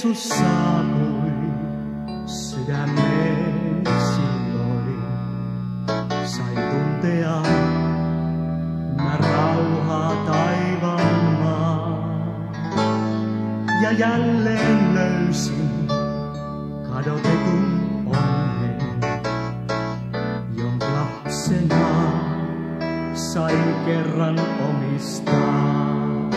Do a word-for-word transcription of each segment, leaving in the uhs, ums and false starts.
Jeesus saapui sydämeen silloin, sain tuntea mä rauhaa taivaan maan. Ja jälleen löysin kadotetun onnen, jonka lapsena sain kerran omistaa.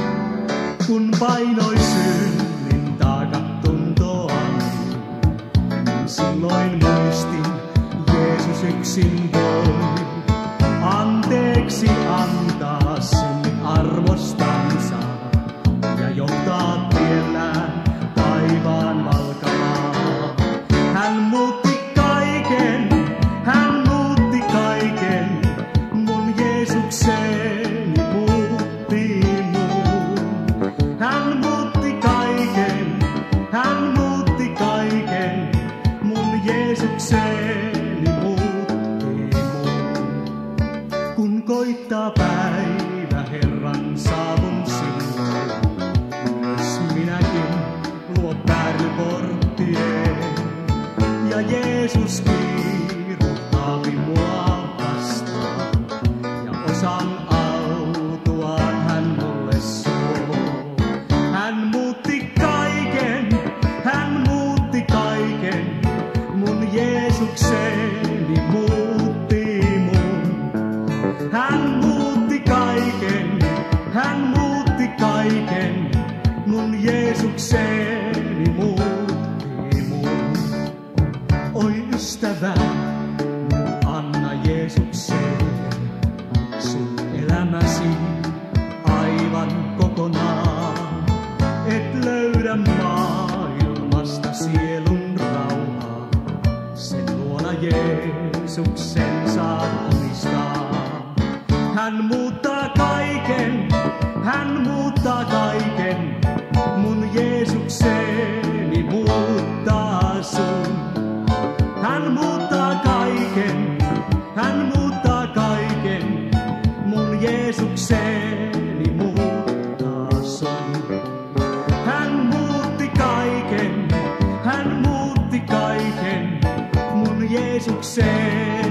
Kun painoi synnin taakat tuntoani, niin silloin muistin, Jeesus yksin voi anteeksi antaa synnin arvostansa ja johtaa tiellään taivaan valkavaa. Hän muutti kaiken, hän muutti kaiken, mun Jeesukseni muutti mun. Hän muutti kaiken, hän muutti kaiken, mun Jeesukseni muutti mun. Kun koittaa päivä Herran saavun silloin, myös minäkin luo pärlyporttien. Ja Jeesus kiiruhtaapi mua vastaan, ja osan autuaan hän mulle suo. Hän muutti kaiken, hän muutti kaiken, mun Jeesukseni muutti mun. Hän muutti kaiken, hän muutti kaiken, mun Jeesukseni muutti mun. Oi ystävä, anna Jeesukselle sun elämäsi aivan kokonaan. Et löydä maailmasta sielun rauhaa, sen luona Jeesuksen saat omistaa. Hän muuttaa kaiken, hän muuttaa kaiken, mun Jeesukseni muuttaa sun. Hän muuttaa kaiken, hän muuttaa kaiken, mun Jeesukseni muuttaa sun. Hän muutti kaiken, hän muutti kaiken, mun Jeesukseni.